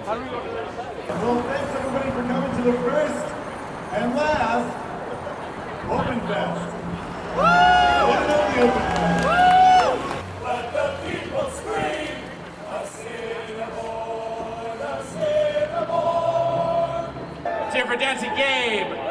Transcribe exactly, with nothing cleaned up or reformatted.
Well, thanks everybody for coming to the first and last Open Fest. Woo! What about the Open Fest? Woo! Let the people scream! Assiniboine, Assiniboine! Cheer for Dancing Gabe!